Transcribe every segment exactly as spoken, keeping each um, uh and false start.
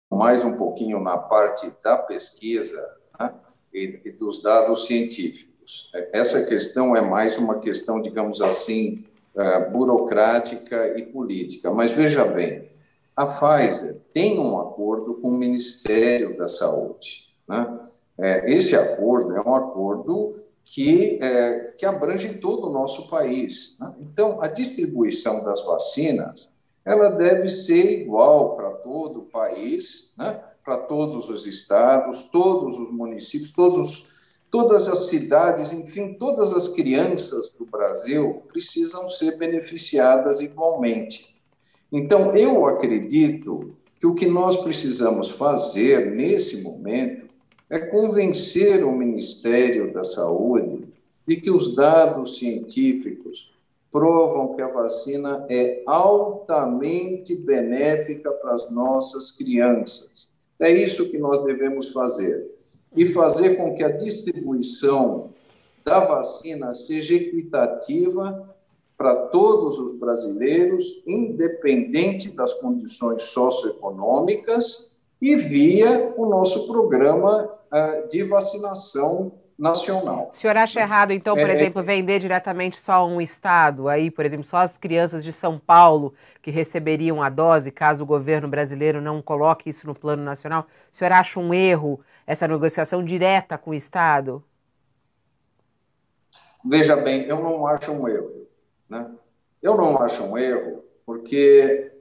mais um pouquinho na parte da pesquisa, né, e, e dos dados científicos. Essa questão é mais uma questão, digamos assim, uh, burocrática e política. Mas veja bem, a Pfizer tem um acordo com o Ministério da Saúde, né? É, esse acordo é um acordo que, é, que abrange todo o nosso país, né? Então, a distribuição das vacinas ela deve ser igual para todo o país, né? Para todos os estados, todos os municípios, todos, todas as cidades, enfim, todas as crianças do Brasil precisam ser beneficiadas igualmente. Então, eu acredito que o que nós precisamos fazer nesse momento é convencer o Ministério da Saúde de que os dados científicos provam que a vacina é altamente benéfica para as nossas crianças. É isso que nós devemos fazer. E fazer com que a distribuição da vacina seja equitativa para todos os brasileiros, independente das condições socioeconômicas, e via o nosso programa uh, de vacinação nacional. O senhor acha errado, então, por é, exemplo, vender diretamente só a um estado, aí, por exemplo, só as crianças de São Paulo que receberiam a dose, caso o governo brasileiro não coloque isso no plano nacional? O senhor acha um erro essa negociação direta com o estado? Veja bem, eu não acho um erro, né? Eu não acho um erro porque,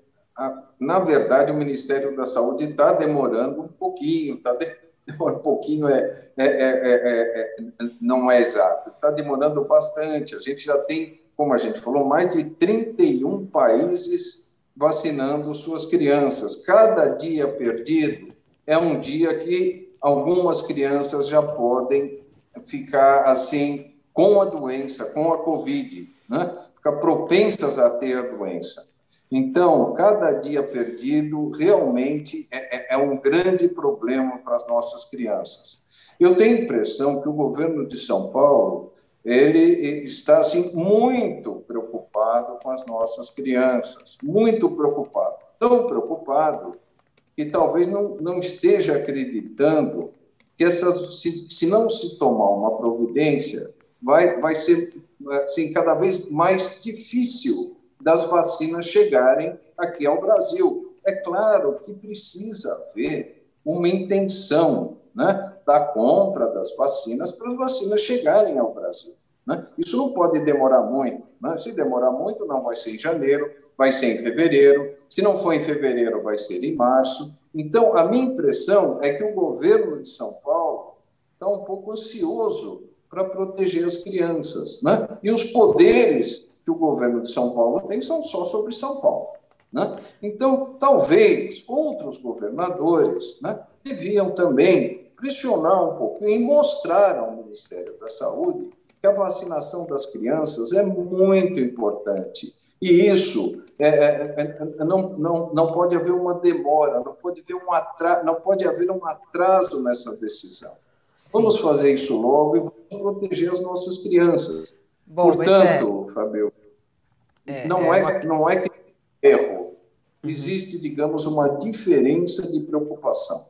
na verdade, o Ministério da Saúde está demorando um pouquinho, está demorando um pouquinho, é, é, é, é, é, não é exato, está demorando bastante. A gente já tem, como a gente falou, mais de trinta e um países vacinando suas crianças. Cada dia perdido é um dia que algumas crianças já podem ficar assim com a doença, com a Covid, né? Ficar propensas a ter a doença. Então, cada dia perdido realmente é, é, é um grande problema para as nossas crianças. Eu tenho a impressão que o governo de São Paulo ele está assim, muito preocupado com as nossas crianças, muito preocupado, tão preocupado que talvez não, não esteja acreditando que essas, se, se não se tomar uma providência, vai, vai ser assim, cada vez mais difícil das vacinas chegarem aqui ao Brasil. É claro que precisa haver uma intenção, né, da compra das vacinas para as vacinas chegarem ao Brasil, né? Isso não pode demorar muito, né? Se demorar muito, não vai ser em janeiro, vai ser em fevereiro. Se não for em fevereiro, vai ser em março. Então, a minha impressão é que o governo de São Paulo está um pouco ansioso para proteger as crianças, né? E os poderes que o governo de São Paulo tem são só sobre São Paulo, né? Então, talvez outros governadores, né, deviam também pressionar um pouquinho e mostrar ao Ministério da Saúde que a vacinação das crianças é muito importante. E isso é, é, é, não, não, não pode haver uma demora, não pode haver um atraso, não pode haver um atraso nessa decisão. Sim. Vamos fazer isso logo e vamos proteger as nossas crianças. Bom, portanto, é... Fabio, é, não, é, é, não é que é erro. Uhum. Existe, digamos, uma diferença de preocupação.